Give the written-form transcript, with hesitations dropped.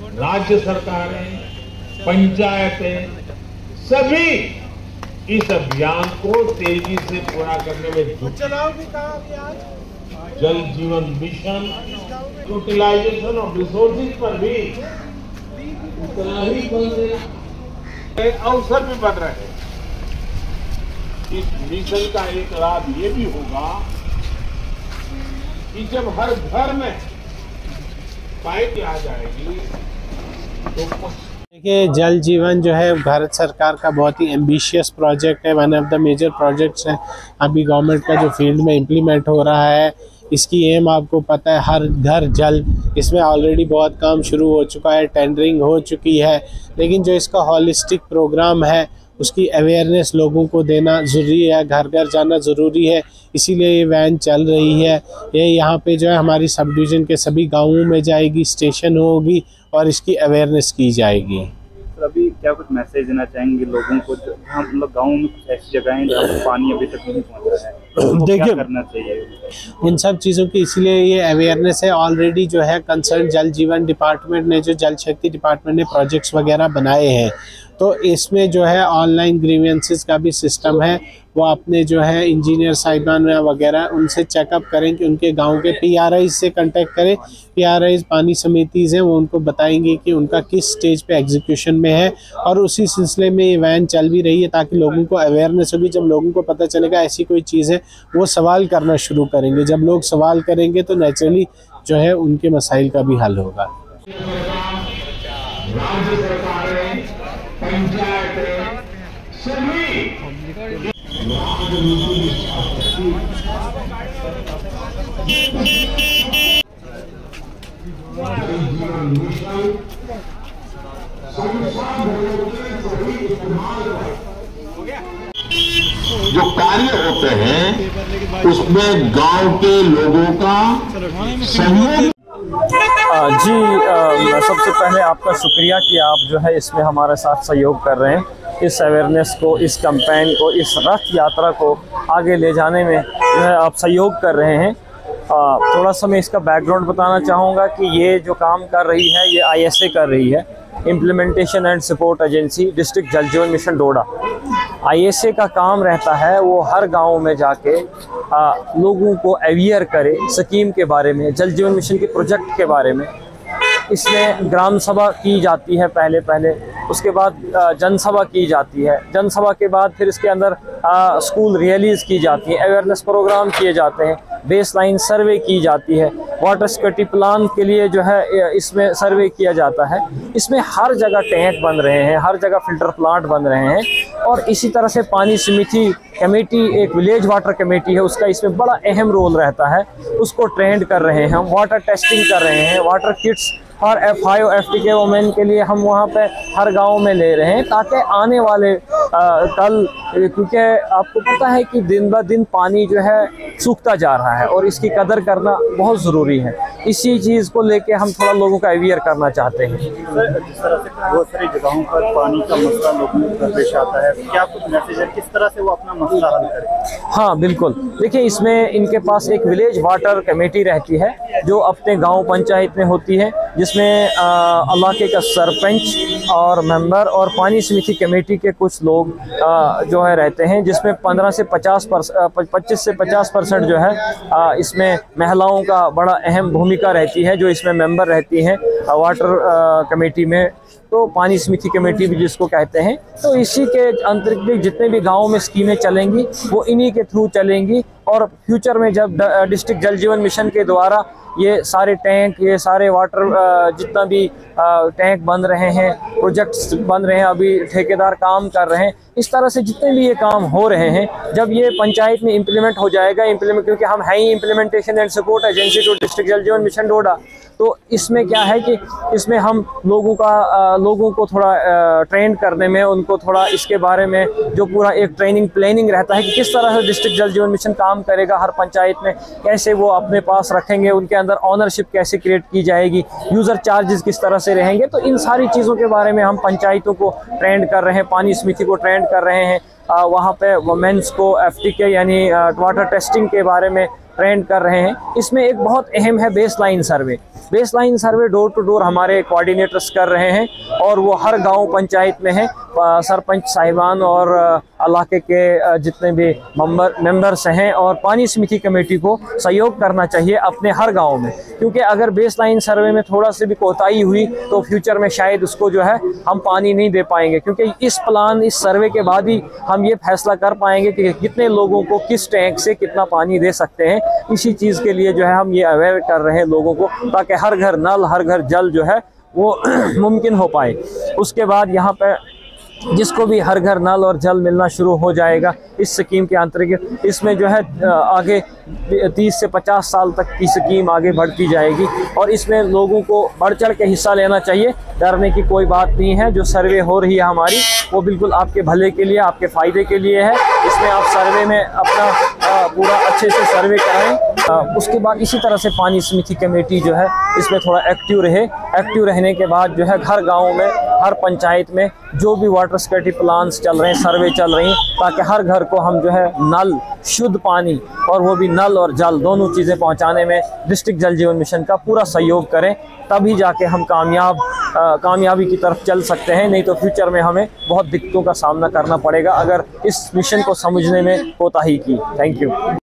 राज्य सरकारें, पंचायतें सभी इस अभियान को तेजी से पूरा करने में जुट। जल Jeevan mission utilisation of resources पर भी उतना ही बल देना, अवसर भी बढ़ रहे हैं। इस मिशन का एक लाभ ये भी होगा कि जब हर घर में पाइप आ जाएगी तो देखिए, जल जीवन जो है भारत सरकार का बहुत ही एम्बिशियस प्रोजेक्ट है। One of the major projects है अभी गवर्नमेंट का जो फील्ड में इम्प्लीमेंट हो रहा है। इसकी एम आपको पता है, हर घर जल। इसमें ऑलरेडी बहुत काम शुरू हो चुका है, टेंडरिंग हो चुकी है, लेकिन जो इसका हॉलिस्टिक प्रोग्राम है उसकी अवेयरनेस लोगों को देना ज़रूरी है, घर घर जाना ज़रूरी है। इसीलिए ये वैन चल रही है। ये यहाँ पे जो है हमारी सब डिवीज़न के सभी गाँवों में जाएगी, स्टेशन होगी और इसकी अवेयरनेस की जाएगी। तो अभी क्या कुछ मैसेज देना चाहेंगे लोगों को? हम लोग गाँव में कुछ ऐसी जगह हैं जहाँ पानी अभी तक नहीं पहुँच रहा है, तो क्या करना चाहिए उन सब चीज़ों की? इसीलिए ये अवेयरनेस है। ऑलरेडी जो है कंसर्न जल जीवन डिपार्टमेंट ने, जो जल शक्ति डिपार्टमेंट ने प्रोजेक्ट्स वगैरह बनाए हैं, तो इसमें जो है ऑनलाइन ग्रीवेंसेस का भी सिस्टम है। वो अपने जो है इंजीनियर साहिबान वगैरह उनसे चेकअप करें कि उनके गांव के PRIs से कांटेक्ट करें। PRIs पानी समितिज़ हैं, वो उनको बताएंगे कि उनका किस स्टेज पे एग्जीक्यूशन में है, और उसी सिलसिले में ये वैन चल भी रही है ताकि लोगों को अवेयरनेस होगी। जब लोगों को पता चलेगा ऐसी कोई चीज़ है, वो सवाल करना शुरू करेंगे। जब लोग सवाल करेंगे तो नेचुरली जो है उनके मसाइल का भी हल होगा। राज्य सरकारें, पंचायतें सभी जो कार्य होते हैं उसमें गांव के लोगों का सहयोग। जी, मैं सबसे पहले आपका शुक्रिया कि आप जो है इसमें हमारे साथ सहयोग कर रहे हैं। इस अवेयरनेस को, इस कैंपेन को, इस रथ यात्रा को आगे ले जाने में जो है आप सहयोग कर रहे हैं। थोड़ा सा मैं इसका बैकग्राउंड बताना चाहूँगा कि ये जो काम कर रही है ये ISA कर रही है, implementation and support agency, district Jal Jeevan mission Doda. ISA का काम रहता है वो हर गांव में जाके लोगों को अवेयर करे स्कीम के बारे में, जल जीवन मिशन के प्रोजेक्ट के बारे में। इसमें ग्राम सभा की जाती है पहले, उसके बाद जनसभा की जाती है, जनसभा के बाद फिर इसके अंदर स्कूल रैलीज की जाती है, अवेयरनेस प्रोग्राम किए जाते हैं, बेसलाइन सर्वे की जाती है, वाटर सिक्योरिटी प्लान के लिए जो है इसमें सर्वे किया जाता है। इसमें हर जगह टैंक बन रहे हैं, हर जगह फिल्टर प्लांट बन रहे हैं, और इसी तरह से पानी समिति कमेटी, एक विलेज वाटर कमेटी है, उसका इसमें बड़ा अहम रोल रहता है। उसको ट्रेंड कर रहे हैं हम, वाटर टेस्टिंग कर रहे हैं, वाटर किट्स और FIO FTK वोमेन के लिए हम वहाँ पे हर गांव में ले रहे हैं, ताकि आने वाले कल, क्योंकि आपको पता है कि दिन ब दिन पानी जो है सूखता जा रहा है और इसकी कदर करना बहुत ज़रूरी है। इसी चीज़ को लेके हम थोड़ा लोगों का अवेयर करना चाहते हैं। सर, जिस तरह से बहुत सारी जगहों पर पानी का मसला लोगों को पेश आता है, क्या कुछ मैसेज है किस तरह से वो अपना मसला हल करें? हाँ बिल्कुल, देखिए इसमें इनके पास एक विलेज वाटर कमेटी रहती है जो अपने गांव पंचायत में होती है, जिसमें इलाके का सरपंच और मेंबर और पानी समिति कमेटी के कुछ लोग जो है रहते हैं, जिसमें 25 से 50% जो है इसमें महिलाओं का बड़ा अहम भूमिका रहती है, जो इसमें मेंबर रहती हैं वाटर कमेटी में। तो पानी समिति कमेटी भी जिसको कहते हैं, तो इसी के अंतर्गत जितने भी गाँव में स्कीमें चलेंगी वो इन्हीं के थ्रू चलेंगी। और फ्यूचर में जब डिस्ट्रिक्ट जल जीवन मिशन के द्वारा ये सारे टैंक, ये सारे वाटर जितना भी टैंक बन रहे हैं, प्रोजेक्ट्स बन रहे हैं, अभी ठेकेदार काम कर रहे हैं, इस तरह से जितने भी ये काम हो रहे हैं, जब ये पंचायत में इम्प्लीमेंट हो जाएगा, क्योंकि हम है ही implementation and support agency to district Jal Jeevan mission डोडा, तो इसमें क्या है कि इसमें हम लोगों को थोड़ा ट्रेन करने में, उनको थोड़ा इसके बारे में जो पूरा एक ट्रेनिंग प्लानिंग रहता है कि किस तरह से डिस्ट्रिक्ट जल जीवन मिशन काम करेगा हर पंचायत में, कैसे वो अपने पास रखेंगे, उनके अंदर ऑनरशिप कैसे क्रिएट की जाएगी, यूज़र चार्जेस किस तरह से रहेंगे, तो इन सारी चीज़ों के बारे में हम पंचायतों को ट्रेंड कर रहे हैं, पानी समिति को ट्रेंड कर रहे हैं। वहाँ पे वुमेन्स को FTK यानी वाटर टेस्टिंग के बारे में ट्रेंड कर रहे हैं। इसमें एक बहुत अहम है baseline survey. Baseline survey door to door हमारे कोऑर्डिनेटर्स कर रहे हैं और वो हर गांव पंचायत में है। सरपंच साहिबान और इलाके के जितने भी मेंबर्स हैं और पानी समिति कमेटी को सहयोग करना चाहिए अपने हर गांव में, क्योंकि अगर बेसलाइन सर्वे में थोड़ा सी भी कोताही हुई तो फ्यूचर में शायद उसको जो है हम पानी नहीं दे पाएंगे, क्योंकि इस सर्वे के बाद ही हम ये फैसला कर पाएंगे कि कितने लोगों को किस टैंक से कितना पानी दे सकते हैं। इसी चीज़ के लिए जो है हम ये अवेयर कर रहे हैं लोगों को, ताकि हर घर नल हर घर जल जो है वो मुमकिन हो पाए। उसके बाद यहाँ पे जिसको भी हर घर नल और जल मिलना शुरू हो जाएगा इस स्कीम के अंतर्गत, इसमें जो है आगे 30 से 50 साल तक की स्कीम आगे बढ़ती जाएगी और इसमें लोगों को बढ़ चढ़ के हिस्सा लेना चाहिए। डरने की कोई बात नहीं है। जो सर्वे हो रही है हमारी वो बिल्कुल आपके भले के लिए, आपके फ़ायदे के लिए है। इसमें आप सर्वे में अपना पूरा अच्छे से सर्वे कराएं। उसके बाद इसी तरह से पानी समिति कमेटी जो है इसमें थोड़ा एक्टिव रहे। एक्टिव रहने के बाद जो है हर गाँव में हर पंचायत में जो भी वाटर सिक्योरिटी प्लान्स चल रहे हैं, सर्वे चल रही हैं, ताकि हर घर को हम जो है नल शुद्ध पानी और वो भी नल और जल दोनों चीज़ें पहुंचाने में डिस्ट्रिक्ट जल जीवन मिशन का पूरा सहयोग करें। तभी जाके हम कामयाबी की तरफ चल सकते हैं। नहीं तो फ्यूचर में हमें बहुत दिक्कतों का सामना करना पड़ेगा अगर इस मिशन को समझने में कोताही की। Thank you.